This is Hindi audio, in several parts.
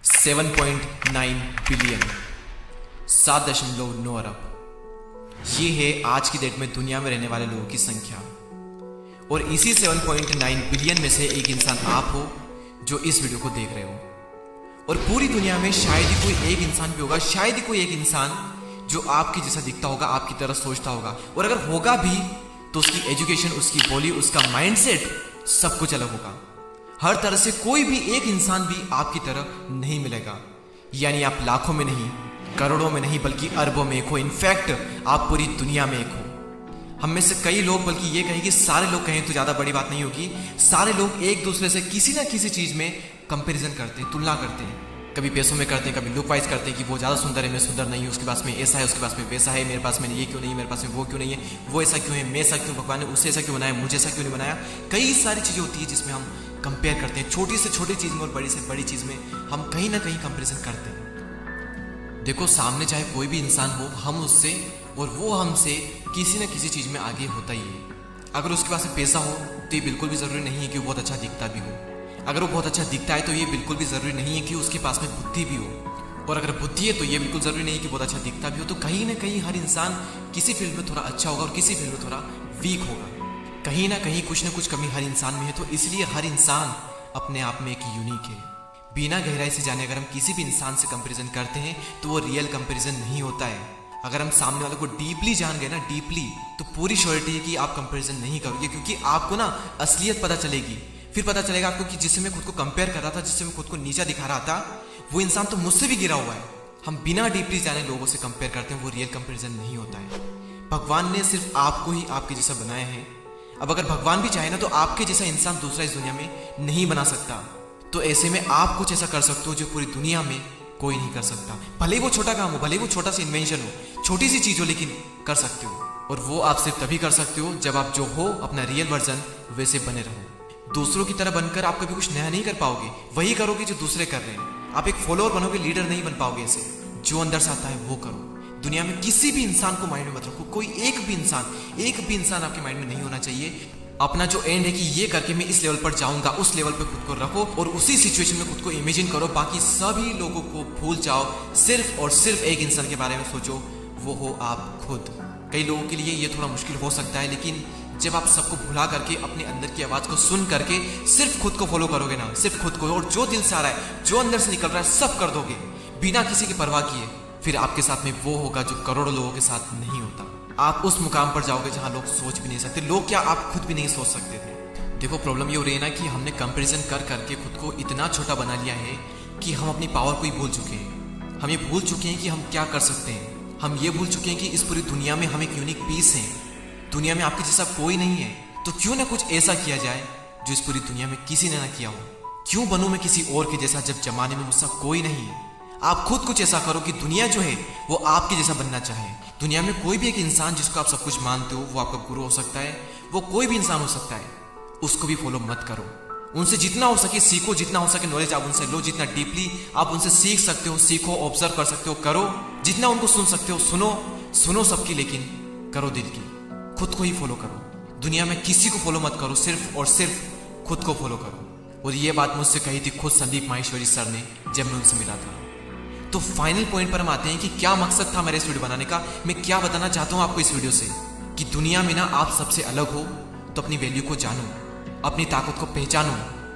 7.9 बिलियन, 7.9 अरब। ये है आज की डेट में दुनिया में रहने वाले लोगों की संख्या। और इसी 7.9 बिलियन में से एक इंसान आप हो जो इस वीडियो को देख रहे हो। और पूरी दुनिया में शायद ही कोई एक इंसान भी होगा, शायद ही कोई एक इंसान जो आपके जैसा दिखता होगा, आपकी तरह सोचता होगा। और अगर होगा भी तो उसकी एजुकेशन, उसकी बोली, उसका माइंडसेट सब कुछ अलग होगा। हर तरह से कोई भी एक इंसान भी आपकी तरह नहीं मिलेगा। यानी आप लाखों में नहीं, करोड़ों में नहीं, बल्कि अरबों में एक हो। इनफैक्ट आप पूरी दुनिया में एक हो। हम में से कई लोग, बल्कि ये कहें कि सारे लोग कहें तो ज्यादा बड़ी बात नहीं होगी, सारे लोग एक दूसरे से किसी ना किसी चीज में कंपैरिजन करते हैं, तुलना करते हैं। कभी पैसों में करते हैं, कभी लुक वाइज करते हैं कि वो ज्यादा सुंदर है, मैं सुंदर नहीं हूँ, उसके पास में ऐसा है, उसके पास में वैसा है, मेरे पास में ये क्यों नहीं, मेरे पास में वो क्यों नहीं है, वो ऐसा क्यों है, मैं ऐसा क्यों, भगवान ने उसे ऐसा क्यों बनाया, मुझे ऐसा क्यों नहीं बनाया। कई सारी चीजें होती है जिसमें हम कंपेयर करते हैं, छोटी से छोटी चीज में और बड़ी से बड़ी चीज में हम कहीं ना कहीं कंपेरिजन करते हैं। देखो, सामने चाहे कोई भी इंसान हो, हम उससे और वो हमसे किसी न किसी चीज में आगे होता ही है। अगर उसके पास पैसा हो तो ये बिल्कुल भी जरूरी नहीं है कि वो बहुत अच्छा दिखता भी हो। अगर वो बहुत अच्छा दिखता है तो ये बिल्कुल भी जरूरी नहीं है कि उसके पास में बुद्धि भी हो। और अगर बुद्धि है तो ये बिल्कुल जरूरी नहीं है कि बहुत अच्छा दिखता भी हो। तो कहीं ना कहीं हर इंसान किसी फील्ड में थोड़ा अच्छा होगा और किसी फील्ड में थोड़ा वीक होगा। कहीं ना कहीं कुछ ना कुछ कमी हर इंसान में है। तो इसलिए हर इंसान अपने आप में एक यूनिक है। बिना गहराई से जाने अगर हम किसी भी इंसान से कंपैरिजन करते हैं तो वो रियल कंपैरिजन नहीं होता है। अगर हम सामने वाले को डीपली जान गए ना, डीपली, तो पूरी श्योरिटी है कि आप कंपैरिजन नहीं करोगे, क्योंकि आपको ना असलियत पता चलेगी। फिर पता चलेगा आपको कि जिससे मैं खुद को कंपेयर कर रहा था, जिससे मैं खुद को नीचा दिखा रहा था, वो इंसान तो मुझसे भी गिरा हुआ है। हम बिना डीपली जाने लोगों से कंपेयर करते हैं, वो रियल कंपैरिजन नहीं होता है। भगवान ने सिर्फ आपको ही आपके जैसा बनाया है। अब अगर भगवान भी चाहे ना तो आपके जैसा इंसान दूसरा इस दुनिया में नहीं बना सकता। तो ऐसे में आप कुछ ऐसा कर सकते हो जो पूरी दुनिया में कोई नहीं कर सकता। भले वो छोटा काम हो, भले वो छोटा सा इन्वेंशन हो, छोटी सी चीज हो, लेकिन कर सकते हो। और वो आप सिर्फ तभी कर सकते हो जब आप जो हो अपना रियल वर्जन वैसे बने रहो। दूसरों की तरह बनकर आप कभी कुछ नया नहीं कर पाओगे। वही करोगे जो दूसरे कर रहे हैं। आप एक फॉलोअर बनोगे, लीडर नहीं बन पाओगे। ऐसे जो अंदर से आता है वो करो। दुनिया में किसी भी इंसान को माइंड में मत रखो। कोई एक भी इंसान आपके माइंड में नहीं होना चाहिए। अपना जो एंड है कि ये करके मैं इस लेवल पर जाऊंगा, उस लेवल पर खुद को रखो और उसी सिचुएशन में खुद को इमेजिन करो। बाकी सभी लोगों को भूल जाओ। सिर्फ और सिर्फ एक इंसान के बारे में सोचो, वो हो आप खुद। कई लोगों के लिए ये थोड़ा मुश्किल हो सकता है, लेकिन जब आप सबको भुला करके अपने अंदर की आवाज को सुन करके सिर्फ खुद को फॉलो करोगे ना, सिर्फ खुद को, और जो दिल से आ रहा है, जो अंदर से निकल रहा है, सब कर दोगे बिना किसी की परवाह किए, फिर आपके साथ में वो होगा जो करोड़ों लोगों के साथ नहीं होता। आप उस मुकाम पर जाओगे जहां लोग सोच भी नहीं सकते। लोग क्या, आप खुद भी नहीं सोच सकते थे। देखो, प्रॉब्लम ये हो रही है ना कि हमने कंपैरिजन कर करके खुद को इतना छोटा बना लिया है कि हम अपनी पावर को ही भूल चुके हैं। हम ये भूल चुके हैं कि हम क्या कर सकते हैं। हम ये भूल चुके हैं कि इस पूरी दुनिया में हम एक यूनिक पीस हैं। दुनिया में आपके जैसा कोई नहीं है। तो क्यों ना कुछ ऐसा किया जाए जो इस पूरी दुनिया में किसी ने ना किया हो। क्यों बनूं मैं किसी और के जैसा जब जमाने में मुझसे कोई नहीं है। आप खुद कुछ ऐसा करो कि दुनिया जो है वो आपके जैसा बनना चाहे। दुनिया में कोई भी एक इंसान जिसको आप सब कुछ मानते हो, वो आपका गुरु हो सकता है, वो कोई भी इंसान हो सकता है। उसको भी फॉलो मत करो। उनसे जितना हो सके सीखो, जितना हो सके नॉलेज आप उनसे लो, जितना डीपली आप उनसे सीख सकते हो सीखो, ऑब्जर्व कर सकते हो करो, जितना उनको सुन सकते हो सुनो सबकी, लेकिन करो दिल की। खुद को ही फॉलो करो। दुनिया में किसी को फॉलो मत करो, सिर्फ और सिर्फ खुद को फॉलो करो। और ये बात मुझसे कही थी खुद संदीप माहेश्वरी सर ने जब मैं उनसे मिला था। तो फाइनल पॉइंट पर हम आते हैं कि क्या मकसद था मेरे इस वीडियो बनाने का। मैं क्या बताना चाहता हूं आपको इस वीडियो से कि दुनिया में ना आप सबसे अलग हो तो अपनी वैल्यू को जानो, अपनी ताकत को पहचानो।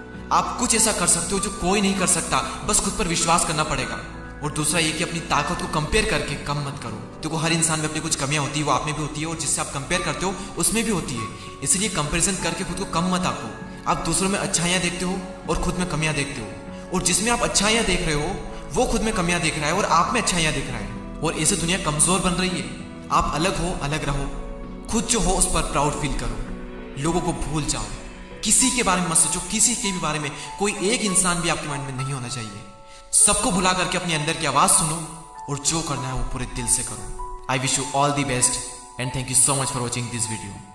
आप कुछ ऐसा कर सकते हो जो कोई नहीं कर सकता, बस खुद पर विश्वास करना पड़ेगा। और दूसरा ये कि अपनी ताकत को कंपेयर करके कम मत करो। देखो, हर इंसान में अपनी कुछ कमियां होती है, वो आप में भी होती है, और जिससे आप कंपेयर करते हो उसमें भी होती है। इसलिए कंपेरिजन करके खुद को कम मत आंको। आप दूसरों में अच्छाइयां देखते हो और खुद में कमियां देखते हो, और जिसमें आप अच्छाइयां देख रहे हो वो खुद में कमियां देख रहा है और आप में अच्छाइयां देख रहा है। और ऐसे दुनिया कमजोर बन रही है। आप अलग हो, अलग रहो, खुद जो हो उस पर प्राउड फील करो। लोगों को भूल जाओ, किसी के बारे में मत सोचो, किसी के भी बारे में कोई एक इंसान भी आपके माइंड में नहीं होना चाहिए। सबको भुला करके अपने अंदर की आवाज सुनो और जो करना है वो पूरे दिल से करो। I wish you all the best and thank you so much for watching this video.